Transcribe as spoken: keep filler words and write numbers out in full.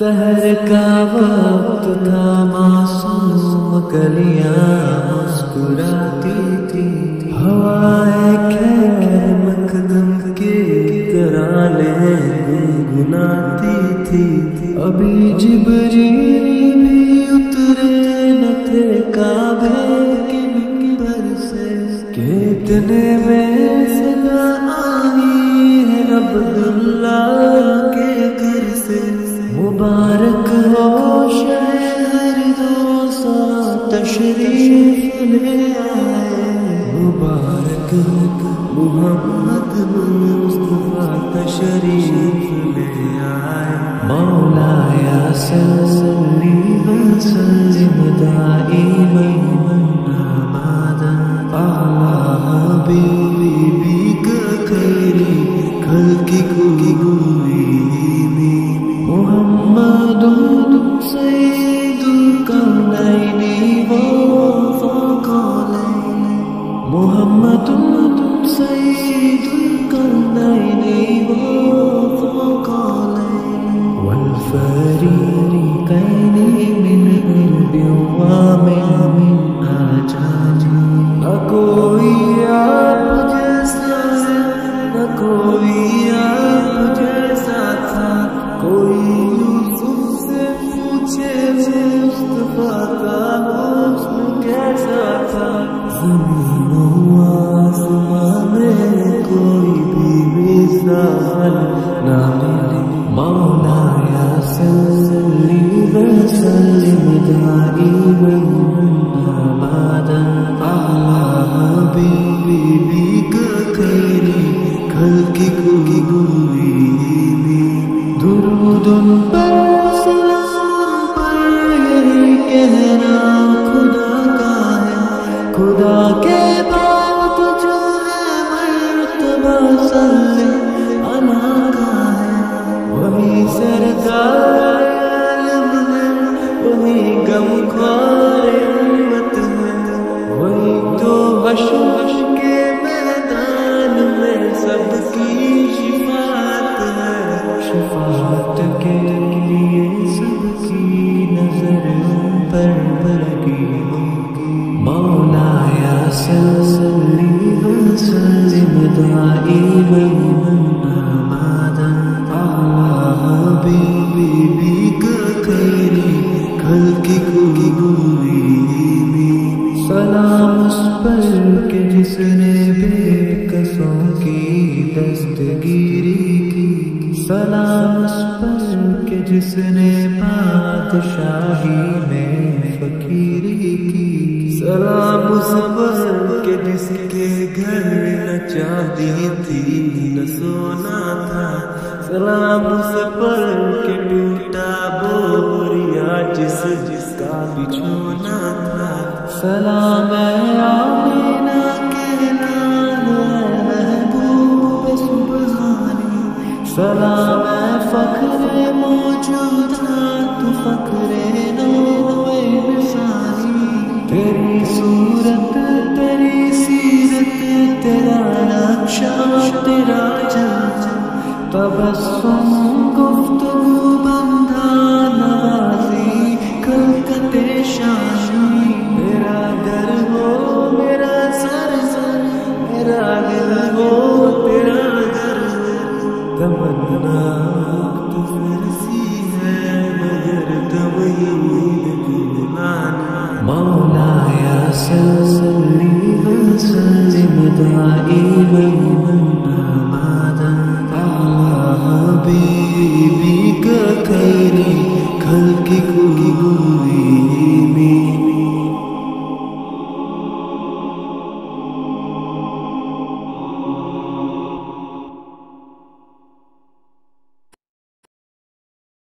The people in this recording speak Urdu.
سحر کا وقت تھا، معصوم کلیاں مسکراتی تھی، ہوائے خیر مقدم کے ترانے گنگناتی تھی۔ ابھی جبریل بھی اترے نہ تھے کعبے کے منبر سے کہ اتنے میں صدا آئی ہے عبداللہ کے گھر سے۔ مبارک ہو شہر دو سو تشریف لے آئے، مبارک ہو محمد مصطفیٰ تشریف لے آئے۔ مولایا صلی وسلم دائما ابدا علی حبیبک خیری خلق کلهم محمد سید الکونین والثقلین، محمد سید الکونین والثقلین والفریقین من عرب ومن عجم۔ نہ کوئی آپ جیسا ہے، نہ کوئی آپ جیسا تھا، کوئی یوسف سے پوچھے مصطفیٰ کا حسن کیسا تھا۔ زمین و آسمان میں کوئی بھی مثال نہ ملے۔ مولایا صلی وسلم دائما ابدا علی حبیبک خیری خلق کلهم۔ درود پر سلام پر یہی کہنا خدا کا ہے، خدا کے بعد جو ہے مرتبہ صلی اللہ کا ہے۔ وہی سردار عالم ہے، وہی غمخوار امت ہے، وہی تو حشر کے میدان میں سب کی شفاعت ہے۔ شفاعت کے لیے سب کی نظر پر لگی ہوگی۔ مولایا صلی وسلم دائما ابدا علی حبیبک خیری خلق کلهم۔ سلام اس پر کہ جس نے بے کسوں کی دستگیری کی، سلام اس پر کہ جس نے بادشاہی میں فقیری کی، سلام اس پر کہ جس کے گھر نہ چاندی تھی نہ سونا تھا، سلام اس پر کہ ٹوٹا بوریا جس جس کا بچھونا تھا۔ سلام آمینہ کے نام محبوب سبحانی، سلام فخر موجودات فخر نو نثانی۔ تیری صورت تیری سیرت تیرا نقشہ تیرا جلوہ، تبسم گفتگو بندہ نوازی خلقت شانی۔ میرا در ہو میرا سر سر، میرا دل ہو تیرا در در، تمنا مختصر سی ہے مگر تمہید دلانا۔ مولایا صلی وسلم دائما ابدا علی حبیبک خیری خلق کلهم۔